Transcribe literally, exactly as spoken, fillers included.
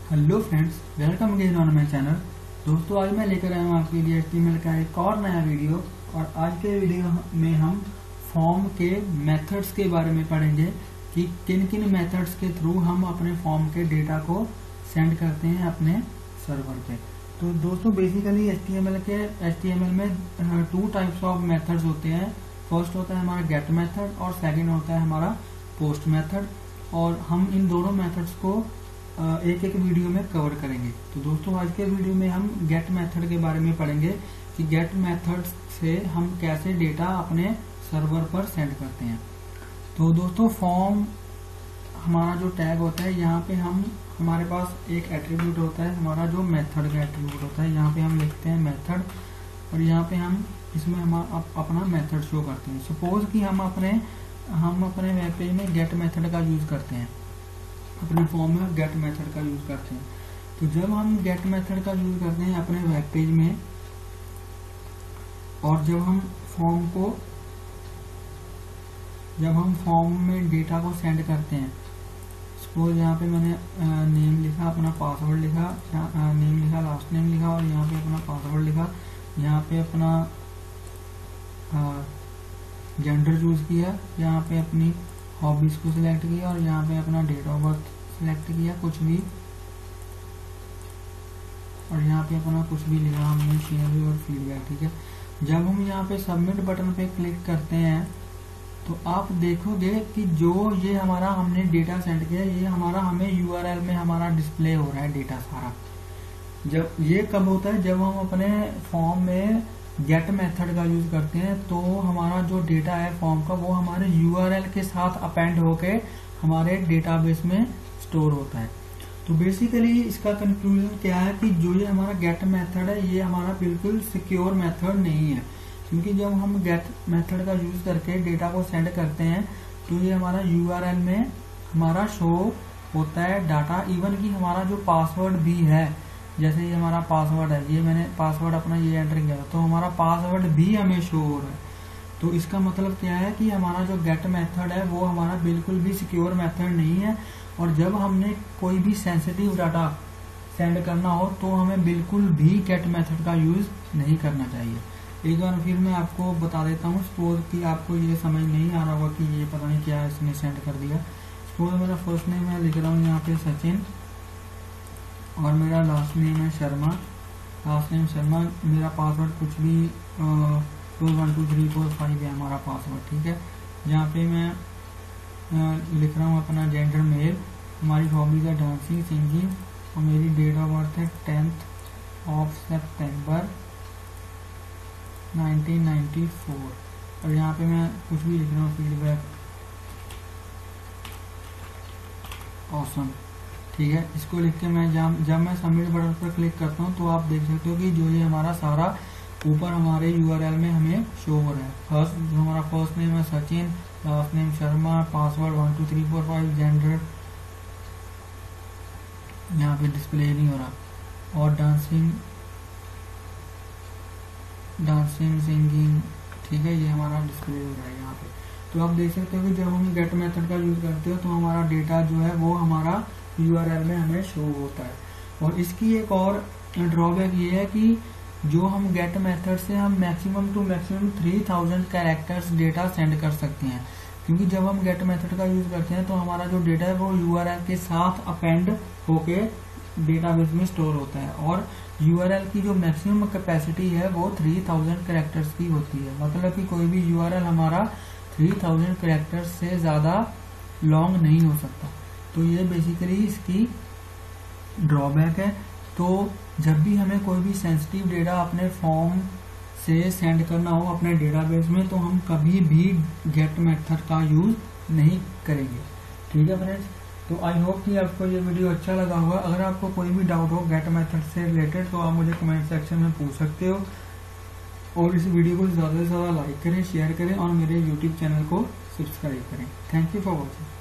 Hello friends, welcome again on my channel. दोस्तों, आज मैं लेकर आया हूँ आपके लिए एचटीएमएल का एक और नया वीडियो। और आज के वीडियो में हम फॉर्म के मेथड्स के बारे में पढ़ेंगे कि किन किन मेथड्स के थ्रू हम अपने फॉर्म के डेटा को सेंड करते हैं अपने सर्वर पे। तो दोस्तों, बेसिकली एचटीएमएल के एचटीएमएल में टू टाइप्स ऑफ मेथड्स होते हैं। फर्स्ट होता है हमारा गेट मेथड और सेकेंड होता है हमारा पोस्ट मेथड। और हम इन दोनों मेथड्स को एक एक वीडियो में कवर करेंगे। तो दोस्तों, आज के वीडियो में हम गेट मेथड के बारे में पढ़ेंगे कि गेट मेथड से हम कैसे डेटा अपने सर्वर पर सेंड करते हैं। तो दोस्तों, फॉर्म हमारा जो टैग होता है, यहाँ पे हम हमारे पास एक एट्रीब्यूट होता है, हमारा जो मेथड का एट्रीब्यूट होता है। यहाँ पे हम लिखते हैं मेथड और यहाँ पे हम इसमें हम अप, अपना मेथड शो करते हैं। सपोज कि हम अपने हम अपने वेब पेज में गेट मेथड का यूज करते हैं, अपने फॉर्म में गेट मेथड का यूज करते हैं। तो जब हम गेट मेथड का यूज करते हैं अपने वेब पेज में, और जब हम फॉर्म को जब हम फॉर्म में डेटा को सेंड करते हैं, सपोज यहाँ पे मैंने नेम लिखा, अपना पासवर्ड लिखा, नेम लिखा, लास्ट नेम लिखा और यहाँ पे अपना पासवर्ड लिखा, यहाँ पे अपना जेंडर चूज किया, यहाँ पे अपनी हॉबीज को सिलेक्ट किया और यहाँ पे अपना डेट ऑफ बर्थ सिलेक्ट किया, कुछ भी, और यहाँ पे अपना कुछ भी लिखा हमने, शेयर और फीडबैक। ठीक है। जब हम यहाँ पे सबमिट बटन पे क्लिक करते हैं तो आप देखोगे कि जो ये हमारा हमने डेटा सेंड किया, ये हमारा हमें यूआरएल में हमारा डिस्प्ले हो रहा है डेटा सारा। जब ये कब होता है, जब हम अपने फॉर्म में गेट मेथड का यूज करते हैं, तो हमारा जो डेटा है फॉर्म का, वो हमारे यूआरएल के साथ अपेंड होके हमारे डेटाबेस में स्टोर होता है। तो बेसिकली इसका कंक्लूजन क्या है कि जो ये हमारा गेट मेथड है, ये हमारा बिल्कुल सिक्योर मेथड नहीं है। क्योंकि जब हम गेट मेथड का यूज करके डेटा को सेंड करते हैं तो ये हमारा यूआरएल में हमारा शो होता है डाटा। इवन कि हमारा जो पासवर्ड भी है, जैसे ये हमारा पासवर्ड है, ये मैंने पासवर्ड अपना ये एंटर किया तो हमारा पासवर्ड भी हमें शो हो रहा है। तो इसका मतलब क्या है कि हमारा जो गेट मेथड है वो हमारा बिल्कुल भी सिक्योर मेथड नहीं है। और जब हमने कोई भी सेंसिटिव डाटा सेंड करना हो तो हमें बिल्कुल भी गेट मेथड का यूज नहीं करना चाहिए। एक बार फिर मैं आपको बता देता हूँ, सपोज कि आपको ये समझ नहीं आ रहा होगा कि ये पता नहीं क्या इसने सेंड कर दिया। सपोज मेरा फर्स्ट नेम मैं लिख रहा हूँ यहाँ पे सचिन और मेरा लास्ट नेम है शर्मा, लास्ट नेम शर्मा, मेरा पासवर्ड कुछ भी two one two three four five है हमारा पासवर्ड। ठीक है। यहाँ पे मैं आ, लिख रहा हूँ अपना जेंडर मेल, हमारी हॉबीज है डांसिंग, सिंगिंग और मेरी डेट ऑफ बर्थ है tenth of September nineteen ninety four. और यहाँ पे मैं कुछ भी लिख रहा हूँ, फीडबैक ऑसम। ठीक है। इसको लिख के मैं जब जब मैं सबमिट बटन पर क्लिक करता हूँ तो आप देख सकते हो कि जो ये हमारा सारा ऊपर हमारे यूआरएल में हमें शो हो रहा है। फर्स्ट जो हमारा फर्स्ट नेम है Sachin, last name Sharma, password one two three four five, gender यहाँ पे डिस्प्ले नहीं हो रहा, और डांसिंग डांसिंग सिंगिंग। ठीक है, ये हमारा डिस्प्ले हो रहा है यहाँ पे। तो आप देख सकते हो कि जब हम गेट मेथड का यूज करते हो तो हमारा डेटा जो है वो हमारा यूआरएल में हमें शो होता है। और इसकी एक और ड्रॉबैक ये है कि जो हम गेट मेथड से हम maximum two maximum three thousand characters data send कर सकते हैं। क्योंकि जब हम गेट मेथड का यूज करते हैं तो हमारा जो डेटा है वो यूआरएल के साथ अपेंड होके डेटाबेस में स्टोर होता है। और यूआरएल की जो मैक्सिमम कैपेसिटी है वो थ्री थाउजेंड कैरेक्टर्स की होती है। मतलब कि कोई भी यूआरएल हमारा थ्री थाउजेंड कैरेक्टर्स से ज्यादा लॉन्ग नहीं हो सकता। तो ये बेसिकली इसकी ड्रॉबैक है। तो जब भी हमें कोई भी सेंसिटिव डेटा अपने फॉर्म से सेंड करना हो अपने डेटाबेस में, तो हम कभी भी गेट मेथड का यूज नहीं करेंगे। ठीक है फ्रेंड्स। तो आई होप कि आपको ये वीडियो अच्छा लगा होगा। अगर आपको कोई भी डाउट हो गेट मेथड से रिलेटेड तो आप मुझे कमेंट सेक्शन में पूछ सकते हो। और इस वीडियो को ज़्यादा से ज़्यादा लाइक करें, शेयर करें और मेरे यूट्यूब चैनल को सब्सक्राइब करें। Thank you for watching.